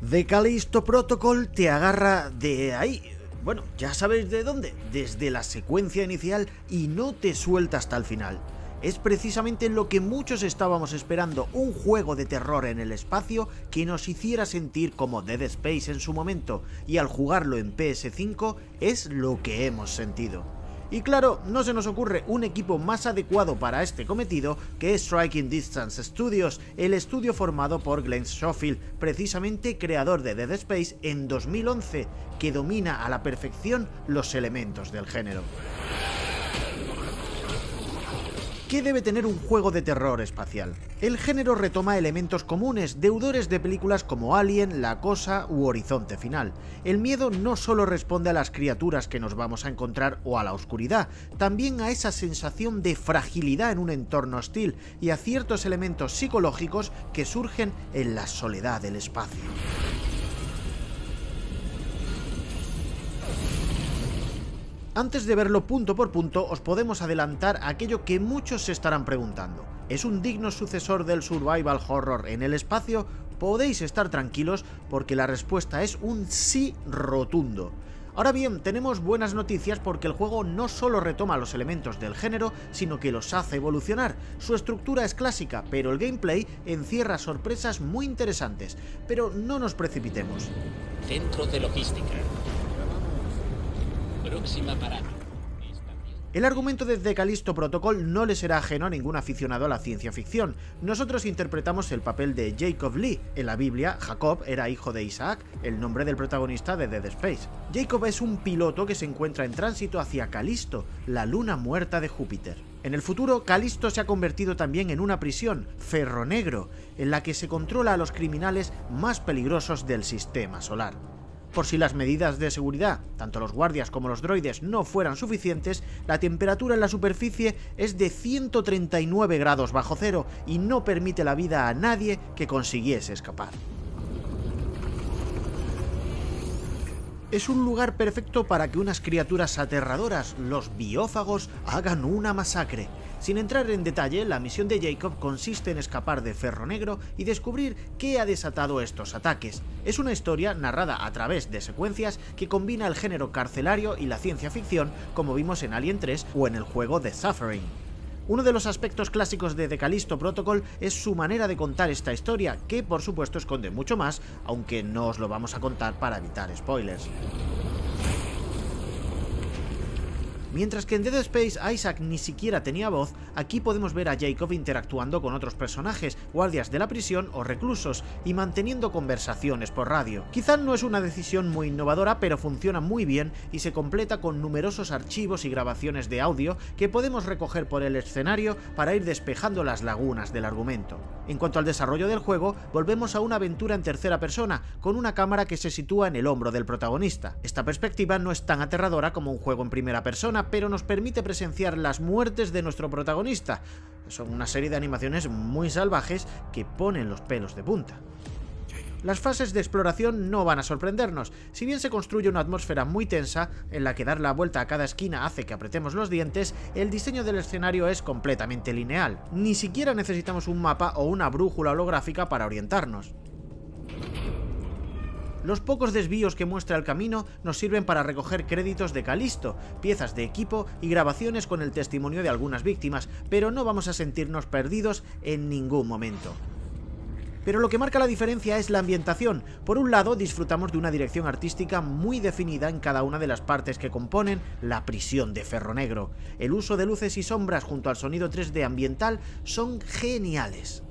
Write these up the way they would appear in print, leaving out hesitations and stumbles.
The Callisto Protocol te agarra de ahí, bueno, ya sabéis de dónde, desde la secuencia inicial y no te suelta hasta el final. Es precisamente lo que muchos estábamos esperando, un juego de terror en el espacio que nos hiciera sentir como Dead Space en su momento, y al jugarlo en PS5 es lo que hemos sentido. Y claro, no se nos ocurre un equipo más adecuado para este cometido que Striking Distance Studios, el estudio formado por Glenn Schofield, precisamente creador de Dead Space en 2011, que domina a la perfección los elementos del género. ¿Qué debe tener un juego de terror espacial? El género retoma elementos comunes, deudores de películas como Alien, La Cosa u Horizonte Final. El miedo no solo responde a las criaturas que nos vamos a encontrar o a la oscuridad, también a esa sensación de fragilidad en un entorno hostil y a ciertos elementos psicológicos que surgen en la soledad del espacio. Antes de verlo punto por punto, os podemos adelantar aquello que muchos se estarán preguntando. ¿Es un digno sucesor del survival horror en el espacio? Podéis estar tranquilos porque la respuesta es un sí rotundo. Ahora bien, tenemos buenas noticias porque el juego no solo retoma los elementos del género, sino que los hace evolucionar. Su estructura es clásica, pero el gameplay encierra sorpresas muy interesantes. Pero no nos precipitemos. Centro de logística. Próxima parada. El argumento de The Callisto Protocol no le será ajeno a ningún aficionado a la ciencia ficción. Nosotros interpretamos el papel de Jacob Lee. En la Biblia, Jacob era hijo de Isaac, el nombre del protagonista de Dead Space. Jacob es un piloto que se encuentra en tránsito hacia Callisto, la luna muerta de Júpiter. En el futuro, Callisto se ha convertido también en una prisión, Ferro Negro, en la que se controla a los criminales más peligrosos del sistema solar. Por si las medidas de seguridad, tanto los guardias como los droides, no fueran suficientes, la temperatura en la superficie es de 139 grados bajo cero y no permite la vida a nadie que consiguiese escapar. Es un lugar perfecto para que unas criaturas aterradoras, los biófagos, hagan una masacre. Sin entrar en detalle, la misión de Jacob consiste en escapar de Ferro Negro y descubrir qué ha desatado estos ataques. Es una historia narrada a través de secuencias que combina el género carcelario y la ciencia ficción, como vimos en Alien 3 o en el juego The Suffering. Uno de los aspectos clásicos de The Callisto Protocol es su manera de contar esta historia, que por supuesto esconde mucho más, aunque no os lo vamos a contar para evitar spoilers. Mientras que en Dead Space Isaac ni siquiera tenía voz, aquí podemos ver a Jacob interactuando con otros personajes, guardias de la prisión o reclusos, y manteniendo conversaciones por radio. Quizá no es una decisión muy innovadora, pero funciona muy bien y se completa con numerosos archivos y grabaciones de audio que podemos recoger por el escenario para ir despejando las lagunas del argumento. En cuanto al desarrollo del juego, volvemos a una aventura en tercera persona, con una cámara que se sitúa en el hombro del protagonista. Esta perspectiva no es tan aterradora como un juego en primera persona, pero nos permite presenciar las muertes de nuestro protagonista. Son una serie de animaciones muy salvajes que ponen los pelos de punta. Las fases de exploración no van a sorprendernos. Si bien se construye una atmósfera muy tensa, en la que dar la vuelta a cada esquina hace que apretemos los dientes, el diseño del escenario es completamente lineal. Ni siquiera necesitamos un mapa o una brújula holográfica para orientarnos. Los pocos desvíos que muestra el camino nos sirven para recoger créditos de Callisto, piezas de equipo y grabaciones con el testimonio de algunas víctimas, pero no vamos a sentirnos perdidos en ningún momento. Pero lo que marca la diferencia es la ambientación. Por un lado, disfrutamos de una dirección artística muy definida en cada una de las partes que componen la prisión de Ferro Negro. El uso de luces y sombras junto al sonido 3D ambiental son geniales.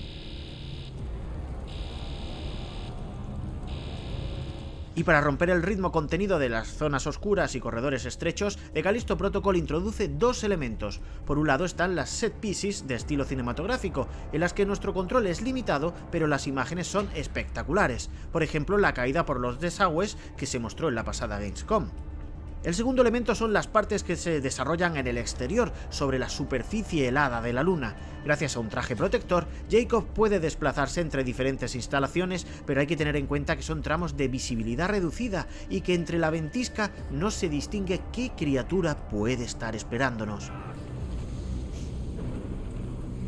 Y para romper el ritmo contenido de las zonas oscuras y corredores estrechos, The Callisto Protocol introduce dos elementos. Por un lado están las set pieces de estilo cinematográfico, en las que nuestro control es limitado, pero las imágenes son espectaculares. Por ejemplo, la caída por los desagües que se mostró en la pasada Gamescom. El segundo elemento son las partes que se desarrollan en el exterior, sobre la superficie helada de la luna. Gracias a un traje protector, Jacob puede desplazarse entre diferentes instalaciones, pero hay que tener en cuenta que son tramos de visibilidad reducida y que entre la ventisca no se distingue qué criatura puede estar esperándonos.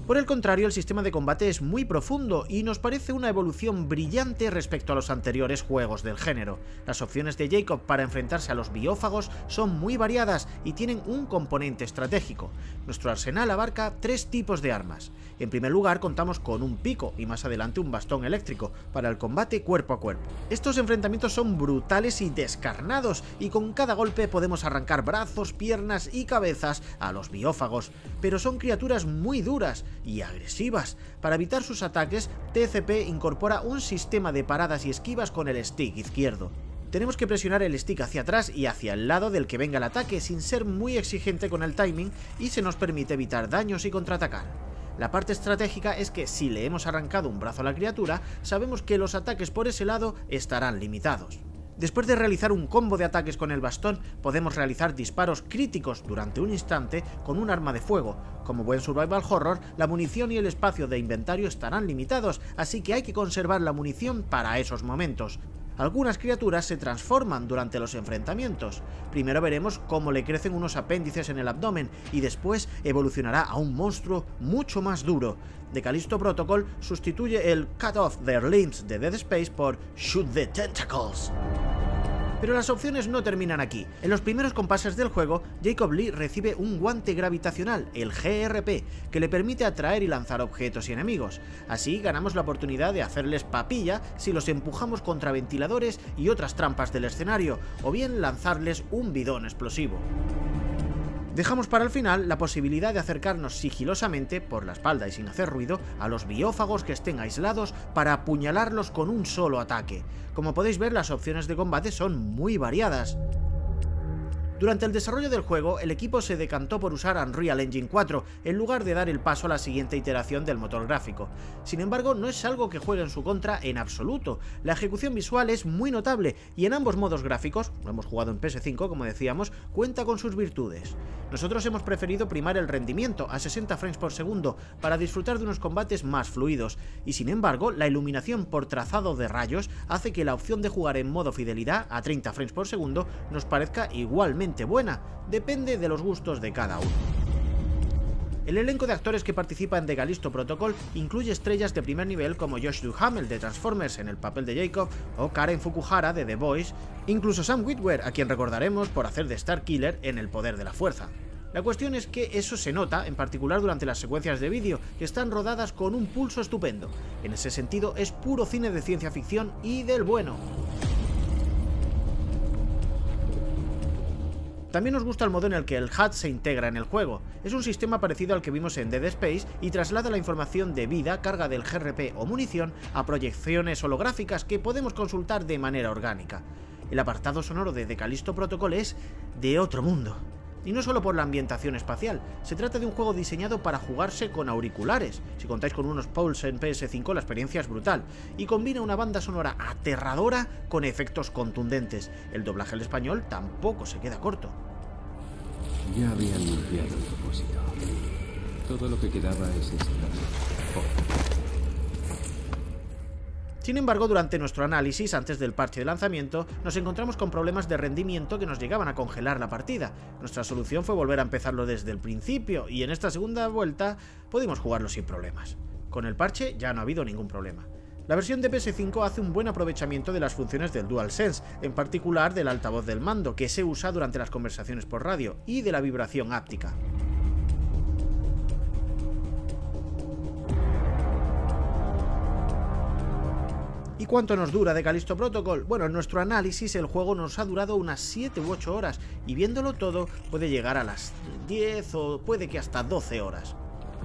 Por el contrario, el sistema de combate es muy profundo y nos parece una evolución brillante respecto a los anteriores juegos del género. Las opciones de Jacob para enfrentarse a los biófagos son muy variadas y tienen un componente estratégico. Nuestro arsenal abarca 3 tipos de armas. En primer lugar, contamos con un pico y más adelante un bastón eléctrico para el combate cuerpo a cuerpo. Estos enfrentamientos son brutales y descarnados y con cada golpe podemos arrancar brazos, piernas y cabezas a los biófagos, pero son criaturas muy duras y agresivas. Para evitar sus ataques, TCP incorpora un sistema de paradas y esquivas con el stick izquierdo. Tenemos que presionar el stick hacia atrás y hacia el lado del que venga el ataque sin ser muy exigente con el timing y se nos permite evitar daños y contraatacar. La parte estratégica es que si le hemos arrancado un brazo a la criatura, sabemos que los ataques por ese lado estarán limitados. Después de realizar un combo de ataques con el bastón, podemos realizar disparos críticos durante un instante con un arma de fuego. Como buen survival horror, la munición y el espacio de inventario estarán limitados, así que hay que conservar la munición para esos momentos. Algunas criaturas se transforman durante los enfrentamientos. Primero veremos cómo le crecen unos apéndices en el abdomen y después evolucionará a un monstruo mucho más duro. The Callisto Protocol sustituye el Cut Off Their Limbs de Dead Space por Shoot the Tentacles. Pero las opciones no terminan aquí. En los primeros compases del juego, Jacob Lee recibe un guante gravitacional, el GRP, que le permite atraer y lanzar objetos y enemigos. Así ganamos la oportunidad de hacerles papilla si los empujamos contra ventiladores y otras trampas del escenario, o bien lanzarles un bidón explosivo. Dejamos para el final la posibilidad de acercarnos sigilosamente, por la espalda y sin hacer ruido, a los biófagos que estén aislados para apuñalarlos con un solo ataque. Como podéis ver, las opciones de combate son muy variadas. Durante el desarrollo del juego, el equipo se decantó por usar Unreal Engine 4 en lugar de dar el paso a la siguiente iteración del motor gráfico. Sin embargo, no es algo que juegue en su contra en absoluto. La ejecución visual es muy notable y en ambos modos gráficos, lo hemos jugado en PS5 como decíamos, cuenta con sus virtudes. Nosotros hemos preferido primar el rendimiento a 60 frames por segundo para disfrutar de unos combates más fluidos, y sin embargo, la iluminación por trazado de rayos hace que la opción de jugar en modo fidelidad a 30 frames por segundo nos parezca igualmente buena, depende de los gustos de cada uno. El elenco de actores que participa en The Callisto Protocol incluye estrellas de primer nivel como Josh Duhamel de Transformers en el papel de Jacob o Karen Fukuhara de The Boys, incluso Sam Witwer, a quien recordaremos por hacer de Starkiller en El Poder de la Fuerza. La cuestión es que eso se nota, en particular durante las secuencias de vídeo, que están rodadas con un pulso estupendo. En ese sentido, es puro cine de ciencia ficción y del bueno. También nos gusta el modo en el que el HUD se integra en el juego. Es un sistema parecido al que vimos en Dead Space y traslada la información de vida, carga del GRP o munición a proyecciones holográficas que podemos consultar de manera orgánica. El apartado sonoro de The Callisto Protocol es de otro mundo. Y no solo por la ambientación espacial, se trata de un juego diseñado para jugarse con auriculares. Si contáis con unos Pulse en PS5 la experiencia es brutal, y combina una banda sonora aterradora con efectos contundentes. El doblaje al español tampoco se queda corto. Ya habían limpiado el depósito. Todo lo que quedaba es esta. Sin embargo, durante nuestro análisis, antes del parche de lanzamiento, nos encontramos con problemas de rendimiento que nos llegaban a congelar la partida. Nuestra solución fue volver a empezarlo desde el principio, y en esta segunda vuelta pudimos jugarlo sin problemas. Con el parche ya no ha habido ningún problema. La versión de PS5 hace un buen aprovechamiento de las funciones del DualSense, en particular del altavoz del mando, que se usa durante las conversaciones por radio, y de la vibración áptica. ¿Y cuánto nos dura The Callisto Protocol? Bueno, en nuestro análisis el juego nos ha durado unas 7 u 8 horas, y viéndolo todo puede llegar a las 10 o puede que hasta 12 horas.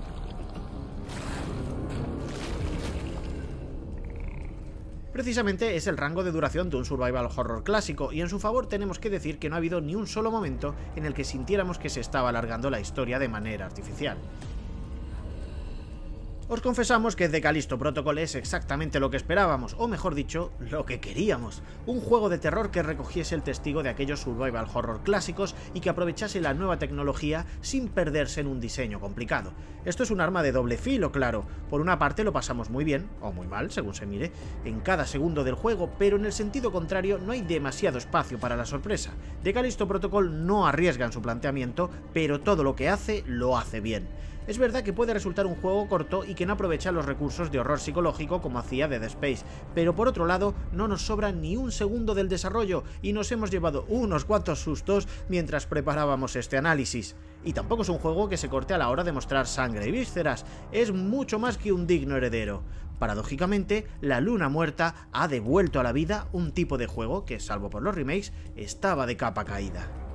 Precisamente es el rango de duración de un survival horror clásico, y en su favor tenemos que decir que no ha habido ni un solo momento en el que sintiéramos que se estaba alargando la historia de manera artificial. Os confesamos que The Callisto Protocol es exactamente lo que esperábamos, o mejor dicho, lo que queríamos. Un juego de terror que recogiese el testigo de aquellos survival horror clásicos y que aprovechase la nueva tecnología sin perderse en un diseño complicado. Esto es un arma de doble filo, claro. Por una parte lo pasamos muy bien, o muy mal, según se mire, en cada segundo del juego, pero en el sentido contrario no hay demasiado espacio para la sorpresa. The Callisto Protocol no arriesga en su planteamiento, pero todo lo que hace, lo hace bien. Es verdad que puede resultar un juego corto y que no aprovecha los recursos de horror psicológico como hacía Dead Space, pero por otro lado no nos sobra ni un segundo del desarrollo y nos hemos llevado unos cuantos sustos mientras preparábamos este análisis. Y tampoco es un juego que se corte a la hora de mostrar sangre y vísceras, es mucho más que un digno heredero. Paradójicamente, La Luna Muerta ha devuelto a la vida un tipo de juego que, salvo por los remakes, estaba de capa caída.